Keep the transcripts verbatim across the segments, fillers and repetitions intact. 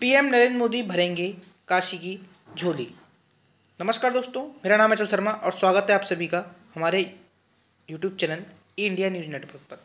PM Narendra Modi भरेंगे काशी की झोली। नमस्कार दोस्तों, मेरा नाम है अचल शर्मा और स्वागत है आप सभी का हमारे YouTube channel India news network पर।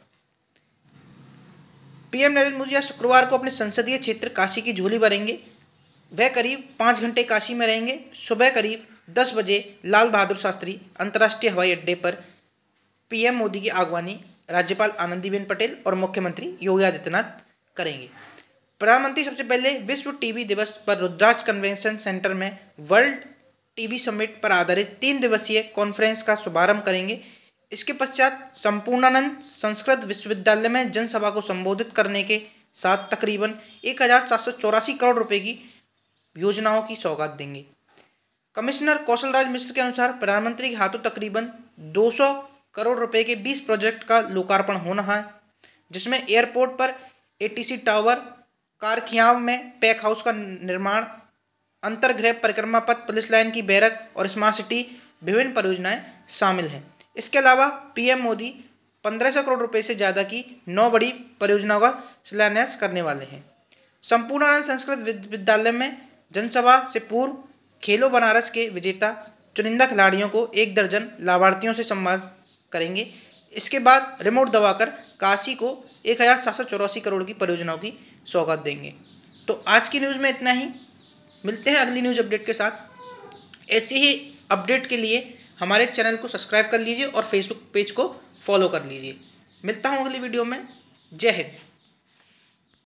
पीएम नरेंद्र मोदी आज शुक्रवार को अपने संसदीय क्षेत्र काशी की झोली भरेंगे। वह करीब पाँच घंटे काशी में रहेंगे। सुबह करीब दस बजे लाल बहादुर शास्त्री अंतर्राष्ट्रीय हवाई अड्डे पर पीएम मोदी की अगवानी राज्यपाल आनंदीबेन पटेल और मुख्यमंत्री योगी आदित्यनाथ करेंगे। प्रधानमंत्री सबसे पहले विश्व टीबी दिवस पर रुद्राक्ष कन्वेंशन सेंटर में वर्ल्ड टीबी समिट पर आधारित तीन दिवसीय कॉन्फ्रेंस का शुभारंभ करेंगे। इसके पश्चात संपूर्णानंद संस्कृत विश्वविद्यालय में जनसभा को संबोधित करने के साथ तकरीबन एक हजार सात सौ चौरासी करोड़ रुपए की योजनाओं की सौगात देंगे। कमिश्नर कौशल राज मिश्र के अनुसार प्रधानमंत्री के हाथों तकरीबन दो सौ करोड़ रुपए के बीस प्रोजेक्ट का लोकार्पण होना है, जिसमें एयरपोर्ट पर एटीसी टावर, कारखियाव में पैक हाउस का निर्माण, अंतर्गृह परिक्रमा पथ, पुलिस लाइन की बैरक और स्मार्ट सिटी विभिन्न परियोजनाएं शामिल हैं। इसके अलावा पीएम मोदी पंद्रह सौ करोड़ रुपए से ज़्यादा की नौ बड़ी परियोजनाओं का शिलान्यास करने वाले हैं। संपूर्णानंद संस्कृत विश्वविद्यालय में जनसभा से पूर्व खेलो बनारस के विजेता चुनिंदा खिलाड़ियों को एक दर्जन लाभार्थियों से सम्मानित करेंगे। इसके बाद रिमोट दबाकर काशी को एक हजार सात सौ चौरासी करोड़ की परियोजनाओं की सौगात देंगे। तो आज की न्यूज़ में इतना ही। मिलते हैं अगली न्यूज़ अपडेट के साथ। ऐसी ही अपडेट के लिए हमारे चैनल को सब्सक्राइब कर लीजिए और फेसबुक पेज को फॉलो कर लीजिए। मिलता हूँ अगली वीडियो में। जय हिंद।